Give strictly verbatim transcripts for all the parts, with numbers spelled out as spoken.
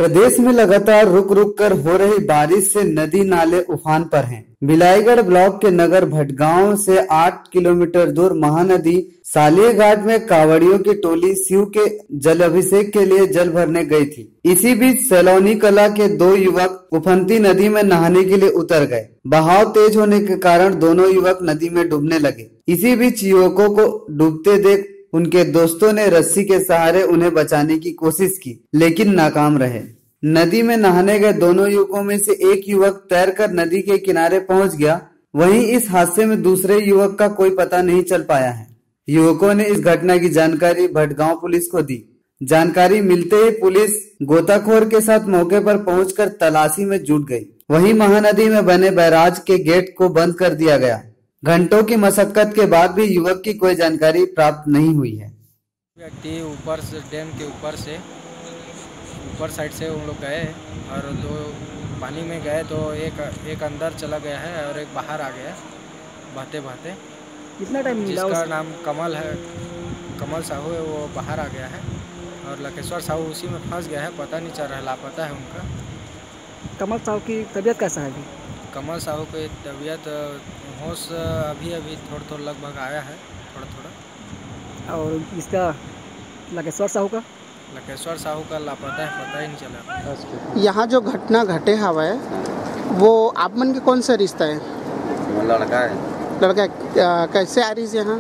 प्रदेश में लगातार रुक रुक कर हो रही बारिश से नदी नाले उफान पर हैं। बिलाईगढ़ ब्लॉक के नगर भटगांव से आठ किलोमीटर दूर महानदी सालिया घाट में कांवड़ियों की टोली शिव के जल अभिषेक के लिए जल भरने गई थी। इसी बीच सलोनी कला के दो युवक उफनती नदी में नहाने के लिए उतर गए। बहाव तेज होने के कारण दोनों युवक नदी में डूबने लगे। इसी बीच युवकों को डूबते देख उनके दोस्तों ने रस्सी के सहारे उन्हें बचाने की कोशिश की, लेकिन नाकाम रहे। नदी में नहाने गए दोनों युवकों में से एक युवक तैरकर नदी के किनारे पहुंच गया। वहीं इस हादसे में दूसरे युवक का कोई पता नहीं चल पाया है। युवकों ने इस घटना की जानकारी भटगांव पुलिस को दी। जानकारी मिलते ही पुलिस गोताखोर के साथ मौके पर पहुंचकर तलाशी में जुट गई। वहीं महानदी में बने बैराज के गेट को बंद कर दिया गया। घंटों की मशक्कत के बाद भी युवक की कोई जानकारी प्राप्त नहीं हुई है। व्यक्ति ऊपर से डैम के ऊपर से ऊपर साइड से उन लोग गए और दो पानी में गए तो एक एक अंदर चला गया है और एक बाहर आ गया बहते बहते। कितना टाइम मिला? जिसका नाम कमल है, कमल साहू है, वो बाहर आ गया है और लकेश्वर साहू उसी में फंस गया है। पता नहीं चल रहा, लापता है उनका। कमल साहू की तबीयत कैसा है अभी? कमल साहू की तबीयत होश अभी अभी थोड़ा थोड़ा लगभग आया है, थोड़ा थोड़ा। और इसका लकेश्वर साहू का लकेश्वर साहू का लापता है, पता ही नहीं चला। यहाँ जो घटना घटे हवा है वो आप मन के कौन सा रिश्ता है? वो लड़का है। लड़का कैसे आ रही है यहाँ?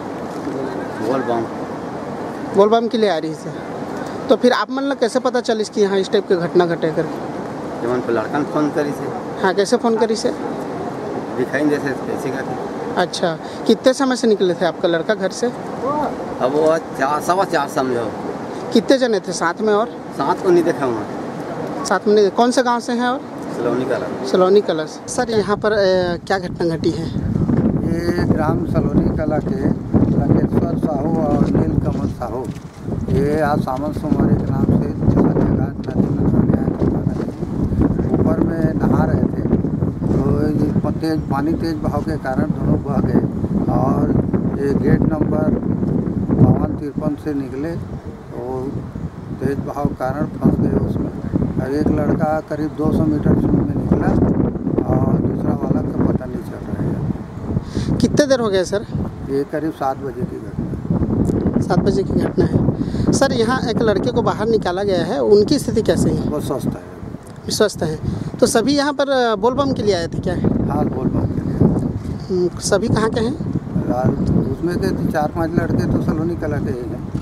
बोलबम बोलबम के लिए आ रही है। तो फिर आप मन कैसे पता चली कि यहाँ इस टाइप की घटना घटे करके? जब पे लड़का ने फोन करी से। हाँ, कैसे फ़ोन करी से? दिखाई दे से कैसे करके। अच्छा, कितने समय से निकले थे आपका लड़का घर से? अब वो चार सवा चार समझो। कितने जने थे साथ में? और साथ को नहीं देखा वहाँ। साथ में नहीं। कौन से गांव से हैं? और सलोनी कला। सलोनी कला। सर यहाँ पर ए, क्या घटना घटी है? ये ग्राम सलोनी कला के लकेश्वर साहू और नीलकमल साहू ये आज सामल सोमवारी के नाम से सालिया घाट नदी में नहाने आए थे। ऊपर में नहा रहे थे तो ये तेज पानी तेज बहाव के कारण दोनों बह गए और ये गेट नंबर बावन तिरपन से निकले तो तेज बहाव के कारण फंस गए उसमें। और एक लड़का करीब दो सौ मीटर में निकला और दूसरा वाला का पता नहीं चल रहा है। कितने देर हो गए सर? ये करीब सात बजे की घटना। सात बजे की घटना है। सर यहाँ एक लड़के को बाहर निकाला गया है, उनकी स्थिति कैसे है? वो स्वस्थ है। स्वस्थ है। तो सभी यहाँ पर बोलबम के लिए आए थे क्या? हाँ, बोलबम के लिए। सभी कहाँ के हैं? उसमें के चार पांच लड़के तो सलोनी कला के ही हैं।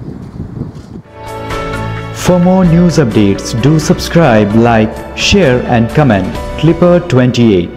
For more news updates, do subscribe, like, share and comment. Clipper twenty-eight